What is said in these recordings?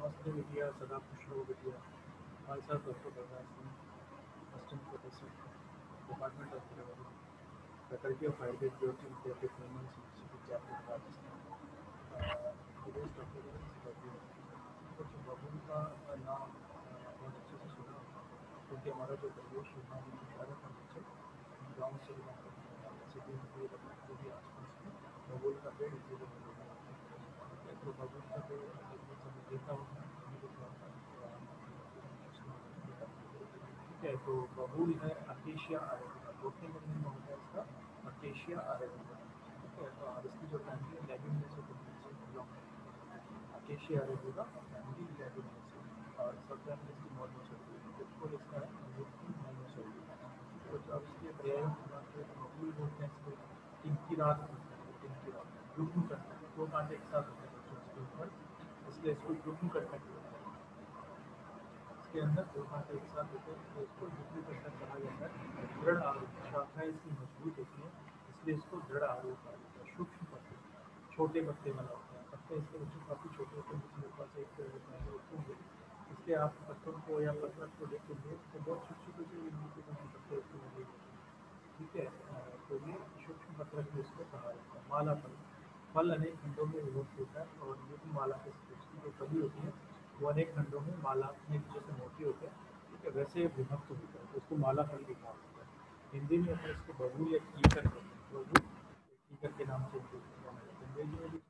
नमस्ते बिटिया, सदा खुश रहो बिटिया। हमारे साथ doctor Balraj Singh, assistant professor, department of philology, faculty of Ayurveda Jyoti Vidyapeeth women's university Jaipur Rajasthan. today's topic is बबूल। बच्चों बबूल का नाम बहुत अच्छे से सुना होगा, क्योंकि हमारा जो परिवेश है हमारे में ज़्यादातर बच्चे गाँव से बिलोंग करते हैं या सिटी में भी जो भी आसपास में बबूल का पेड़ इजीली मिलेगा। ठीक है, तो बबूल का पेड़ लगभग सभी देखा होगा, सभी को थोड़ा सा इसका ठीक है। तो बबूल है अकेशिया अरेबिका, बोटनी का नेम होता है इसका अकेशिया अरेबिका। ठीक है, तो और इसकी जो फैमिली है लेग्यूमिनेसी से बिलोंग करती है। अकेशिया अरेबिका फैमिली लेग्यूमिनेसी, और सब फैमिली इसकी मोनोसोडी, बिल्कुल इसका है बिल्कुल मोनोसोडी। ठीक है बच्चों, अब इसके पर्यायों की बात करें तो बबूल बोलते हैं इसको टिंकी रात बोलते हैं, टिंकी रात रुकू करता है, दो कांटे एक साथ होते हैं बच्चों इसके ऊपर, इसलिए इसको रुकू करता है। इसके अंदर दो कांटे एक साथ होते हैं तो इसको जुगनू पत्ता कहा जाता है। दृढ़ आरूप, शाखाएं इसकी मजबूत होती हैं, इसलिए इसको दृढ़ आरूप कहा जाता है। सूक्ष्म पत्ते, छोटे पत्ते वाला होता है, पत्ते इसके बच्चों काफ़ी छोटे होते हैं, जिसके पास एक पहले होते हैं, इसलिए आप पत्तों को या पत्र को देखेंगे तो बहुत छोटे छोटे से मोटे मोटे पत्ते इसके लगे होते हैं। ठीक है, तो ये सूक्ष्म पत्रक भी इसको कहा जाता है। माला फल, फल अनेक खंडों में विभक्त होता है और युग्म माला के उसकी जो कली होती है वो अनेक खंडों में माला में जैसे मोती होते हैं, ठीक है, वैसे विभक्त होता है, तो उसको माला फल भी कहा जाता है। हिंदी में अपन इसको बबूल या कीकर कहते हैं, बबूल कीकर के नाम से जाना जाता है। अंग्रेजी में भी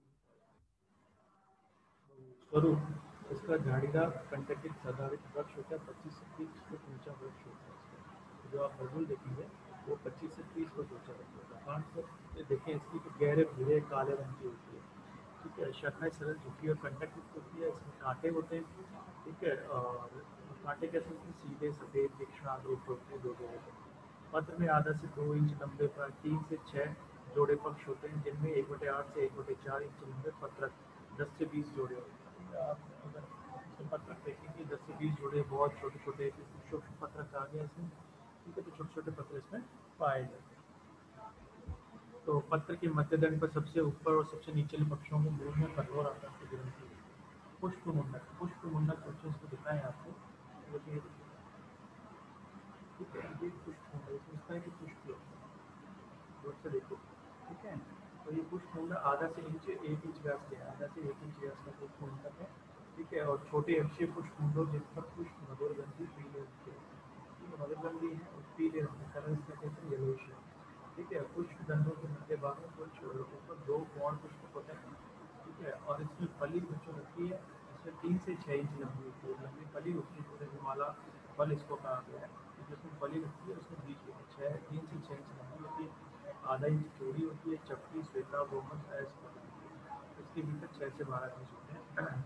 स्वरूप इसका झाड़ीदार कंटकित सदाहरित वृक्ष होता है, 25 से 30 फुट ऊंचा वृक्ष होता है इसका। तो जो आप बबूल देखेंगे वो 25 से 30 फुट ऊंचा वृक्ष होता है। कांट से ये देखें इसकी तो गहरे भूरे काले रंग की होती है। ठीक है, शाखाएं सरल झुकी और कंटकित होती है, इसमें कांटे होते हैं। ठीक है, और कांटे कैसे होते हैं, सीधे सफेद तीक्ष्ण रूप होते हैं, दो दो होते हैं। पत्र में आधा से 2 इंच लंबे पर 3 से 6 जोड़े पक्ष होते हैं, जिनमें 1/8 से 1/4 इंच लंबे पत्रक 10 से 20 जोड़े होते हैं। आप अगर इसके पत्रक देखेंगे 10 से 20 जोड़े, बहुत छोटे छोटे सूक्ष्म पत्रक आ गए इसमें। ठीक है, तो छोटे छोटे पत्र इसमें पाए जाते हैं। तो पत्र के मध्यदंड पर सबसे ऊपर और सबसे निचले पक्षों में मूल में कठोर आकार की ग्रंथि होती है। पुष्प मुंडक, पुष्प मुंडक बच्चों इसको दिखाएं आपको, देखिए। ठीक है, ये पुष्प मुंडक इसमें इस तरह के पुष्प होते हैं, दूर से देखो। ठीक है, तो ये पुष्प मुंडक आधा से इंच 1 इंच व्यास के है, आधा से 1 इंच व्यास का पुष्प मुंडक है। ठीक है, और छोटे अक्षीय पुष्प मुंडों जिन पर पुष्प मधुरगंधी पीले रंग के होते हैं। ठीक है, मधुरगंधी है और पीले रंग के कलर इसका कहते हैं येलोइश है। ठीक है, पुष्प दंडों के मध्य भाग में कुछ ऊपर दो कोण पुष्प होते हैं। ठीक है, और इसमें फली बच्चों लगती है, इसमें 3 से 6 इंच लंबी होती है, लंबी फली होती है, जैसे हिमालय फल इसको कहा गया है। तो जिसमें फली लगती है उसमें बीज में 3 से 6 इंच लंबी होती है, आधा इंच चौड़ी होती है, चपटी श्वेता बहुमत ऐसे होती है। इसके भीतर 6 से 12 बीज होते हैं।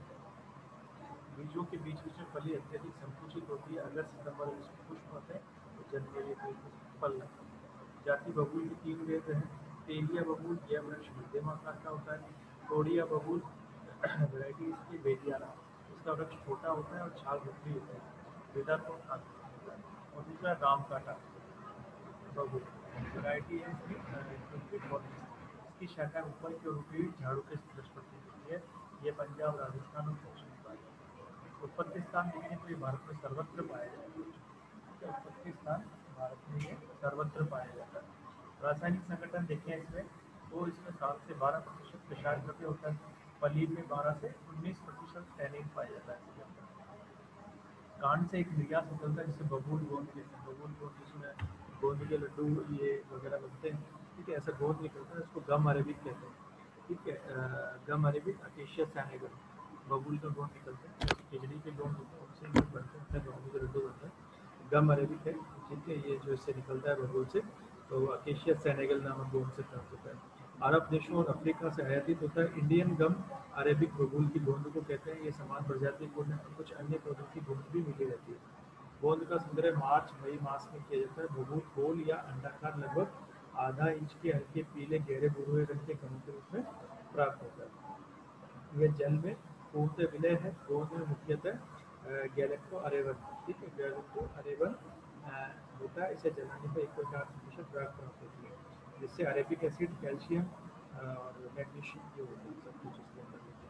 बीजों के बीच बीच में फली अत्यधिक संकुचित होती है, अगस्त सितंबर में इसमें पुष्प होते हैं तो जनवरी अप्रैल में फल लगते हैं। जाति बबूल के 3 वेद हैं। तेलिया बबूल, यह वृक्ष मध्यम आकार का होता है। तोड़िया बबूल वैरायटी इसकी बेलियाना, इसका वृक्ष छोटा होता है और छाल भुखरी होती है, बेदार को खाते होता है। और दूसरा राम काटा बबूल वैरायटी है इसकी, क्योंकि इसकी शाखा ऊपर की ओर उठी हुई झाड़ू के सदृश प्रतीत होती है। ये पंजाब, राजस्थान और दक्षिण में पाई जाती है। उत्पत्ति स्थान देखें तो ये भारत में सर्वत्र पाया जाता है। ठीक है, उत्पत्ति स्थान भारत में ये सर्वत्र पाया जाता है। रासायनिक संगठन देखें इसमें तो इसमें 7 से 12% विषाक्त द्रव्य होता है। पनीर में 12 से 19% टैनिन पाया जाता है इसके अंदर। कांड से एक निर्यात निकलता है जिसे बबूल गोंद कहते हैं, बबूल गोंद जिसमें गोंद के लड्डू ये वगैरह बनते हैं। ठीक है, ऐसा गोंद निकलता है, इसको गम अरेबिक कहते हैं। ठीक है, गम अरेबिक अकेशिया सैनेगल, बबूल का गोंद निकलता है, जैसे खिचड़ी के गोंद होते हैं उनसे ये बनते हैं, गोंद के लड्डू बनते हैं, गम अरेबिक है। ठीक है, ये जो इससे निकलता है बबूल से, तो अकेशिया सैनेगल नामक गोंद से प्राप्त होता है। अरब देशों और अफ्रीका से आयातित होता है। इंडियन गम अरेबिक बबूल की गोंद को कहते हैं। ये समान प्रजाति गोंद है, कुछ अन्य पौधों की गोंद भी मिली रहती है। गोंद का संग्रह मार्च मई मास में किया जाता है। बबूल गोल या अंडाकार, लगभग आधा इंच के हल्के पीले गहरे भूरे रंग के कणों के रूप में प्राप्त होता है। यह जल में पूर्णतः विलय है। गोंद में मुख्यतः गैलेक्टो अरेवन, ठीक है, गैलेक्टो अरेवन होता है। इसे जलाने पर 1.8% ड्रग प्राप्त होती है, जिससे अरेबिक एसिड, कैल्शियम और मैग्नीशियम जो होते हैं सब कुछ इसके अंदर होते हैं।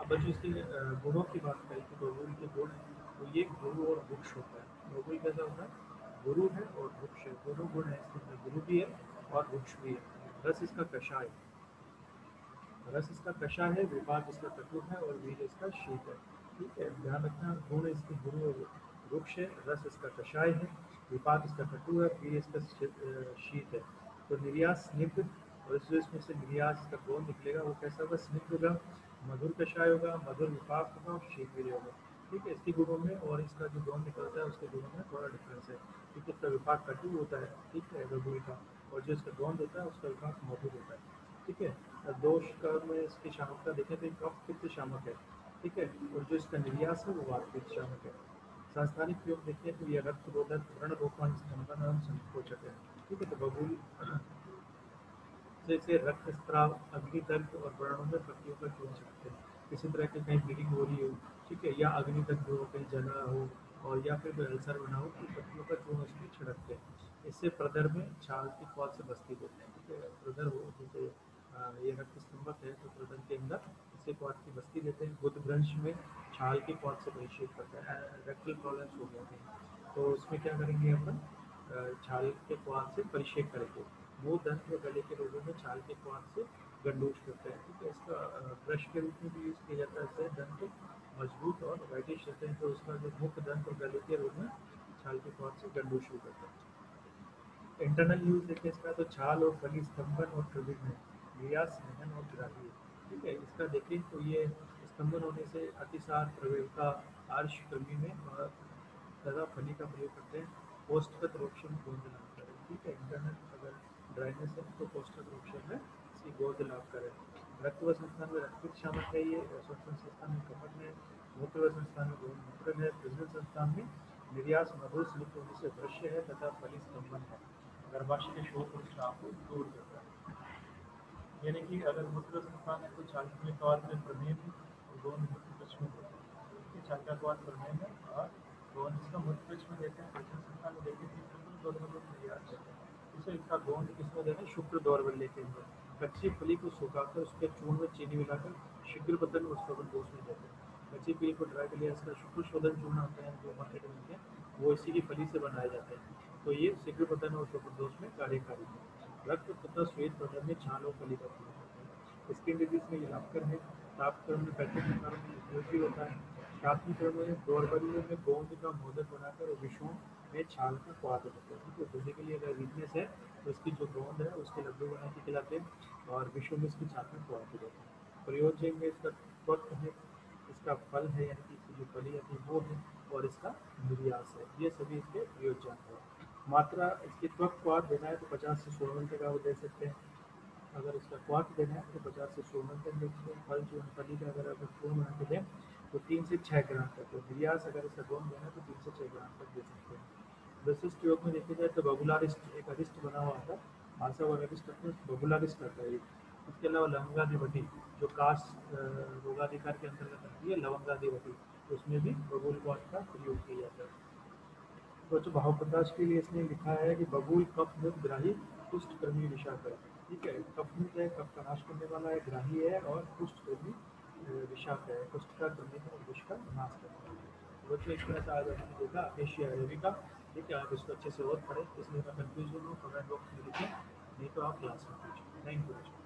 अब बच्चों इसके गुणों की बात करें कि बबूल के गुण तो ये गुरु और वृक्ष होता है। बबूल कैसा होता है, गुरु है और वृक्ष है, दोनों गुण है इसके अंदर, गुरु भी है और वृक्ष भी है। रस इसका कषाय, रस इसका कषाय है, विपाक इसका कटु है और वीर इसका शीत है। ठीक है, ध्यान रखना, गुण इसके गुरु और वृक्ष है, रस इसका कषाय है, विपाक इसका कटु है, वीर इसका शीत है। तो निर्यास स्निग्ध, और जो इसमें से निर्यास का गोंद निकलेगा वो कैसा होगा, स्निग्ध होगा, मधुर कषाय होगा, मधुर विपाक होगा और शीत वीर्य होगा। ठीक है, इसके गुणों में और इसका जो गोंद निकलता है उसके गुणों में थोड़ा डिफरेंस है। ठीक है, इसका विपाक कटु होता है, ठीक है, बबूल का, और जो इसका गोंद होता है उसका विपाक मधुर होता है। ठीक है, दोष का में इसकी शामकता देखें तो कफ पित्त शामक है। ठीक है, और जो इसका निर्यास है वो वात पित्त शामक है। सांस्थानिक प्रयोग देखें तो यह रक्त रोधक, व्रण रोकन, स्तंभन एवं संकोचक है। ठीक है, तो बबूल जैसे रक्तस्राव, अग्निदग्ध और व्रणों में पट्टियों का चूर्ण छिड़कते हैं। किसी तरह की कहीं ब्लीडिंग हो रही हो, ठीक है, या अग्निदग्ध हो, कहीं जला हो, और या फिर कोई अल्सर बना हो तो पट्टियों का चूर्ण उसमें छिड़कते हैं। इससे प्रदर में छाल की क्वाथ से बस्ती देते हैं। ठीक है, प्रदर हो जैसे ये रक्त स्तंभक है तो प्रदर के अंदर इससे क्वाथ की बस्ती देते हैं। बुद्ध भ्रंश में छाल की क्वाथ से परिषेध करते हैं। रेक्टल प्रॉब्लम्स हो गए थे तो उसमें क्या करेंगे अपन, छाल के क्वाथ से परिषेध करेंगे। मुंह, दंत व गले के रोगों में छाल के क्वाथ से गंडूश करते हैं। ठीक है, इसका ब्रश के रूप में भी यूज़ किया जाता है। इससे दंत मजबूत और वाइटिश रहते हैं, तो उसका जो मुख, दंत और गले के रोग में छाल के क्वाथ से गंडूश भी करते हैं। इंटरनल यूज देखें इसका तो छाल और फली स्तंभन और प्रवीण है, नियास निधन और ग्राही है। ठीक है, इसका देखें तो ये स्तंभन होने से अतिसार, प्रवीणता, आर्ष कृमि में और तथा फली का प्रयोग करते हैं। कोष्ठगत रोगक्षम गोंद लाभ करें। ठीक है, इंटरनल अगर ड्राइनेस है तो कोष्ठगत रोगक्षम में इसकी गोंद लाभ करें। रक्त संस्थान में रक्त शामक है, ये श्वसन संस्थान में कफन है, मूत्र संस्थान में गौमूत्र है, प्रजनन संस्थान में निर्यास मधुर स्लिप होने से दृश्य है तथा फली स्तंभन है। गर्भाशय के शोथ और श्राव को दूर करता है। यानी कि अगर मूत्र संस्थान है तो चालक कवात में प्रमेय में और गौन मूत्र पक्ष में होता है। ठीक है, चालका कवात प्रमेय में और गौन इसका मूत्र पक्ष में देते हैं। प्रजनन संस्थान में देते हैं शुक्र दौर्बल्य में निर्यास देते हैं। इसे इसका गोंद किसमें देते हैं, शुक्र दौर्बल्य के अंदर। कच्ची फली को सुखाकर उसके चूर्ण में चीनी मिलाकर शीघ्र बदन और शोधन दोष में देते हैं। कच्ची फली को ड्राई कर लिया, इसका शुक्र शोधन चूर्ण होते हैं जो मार्केट में मिलते हैं, वो इसी की फली से बनाए जाते हैं। तो ये शीघ्र बदन और शोधन दोष में कार्यकारी है। रक्त तथा श्वेत बदन में छाल और फली का प्रयोग होता है। स्किन डिजीज में ये लाभकर है। तापक्रम में पैकेट प्रकारों में उपयोगी होता है। प्राथमिक क्रम में दौर्बल्य में गोंद का मोदक बनाकर विषयों में छाल का स्वाद होता है। ठीक है, बेसिकली अगर वीकनेस है तो इसकी जो गोंद है उसके लड्डू बना के खिलाते हैं और विषयों में इसकी छाल का स्वाद हो जाता है। प्रयोज्य में इसका त्वक है, इसका फल है यानी कि इसकी जो फली आती है वो है, और इसका निर्यास है। ये सभी इसके प्रयोजन है। मात्रा इसकी त्वक क्वाथ देना है तो 50 से 100 ml तक आप दे सकते हैं। अगर इसका क्वाथ देना है तो 50 से 100 ml तक दे सकते हैं। फल जो फली का अगर आप चूर्ण बना के दें तो 3 से 6 ग्राम तक, तो निर्यास अगर इसका गोंद देना है तो 3 से 6 ग्राम तक दे सकते हैं। विशिष्ट योग में देखा जाए तो बबुलारिस्ट एक अरिस्ट बना हुआ था, आशा और अरिस्ट अपने बबुलारिस्ट रहता है। इसके अलावा लवंगादिवटी जो काश रोगाधिकार के अंतर्गत आती है, लवंगादिवटी, उसमें भी बबूल क्वाथ का प्रयोग किया जाता है। तो जो भाव प्रकाश के लिए इसने लिखा है कि बबूल कफ मुक्त ग्राही कुष्ठ कर्मी विषाक्त है। ठीक है, कफ मुक्त है, कफ का नाश करने वाला है, ग्राही है और कुष्ठ कर्मी विषाक्त है, कुष्ठ का कर्मी का और विष का नाश करता है। तो बच्चों इस तरह से आज हमने देखा एशिया अरेबी का। ठीक है, आप इसको अच्छे से और पढ़ें, इसमें अगर कंफ्यूजन हो कमेंट बॉक्स में लिखें, नहीं तो आप क्लास में पूछें। Thank you.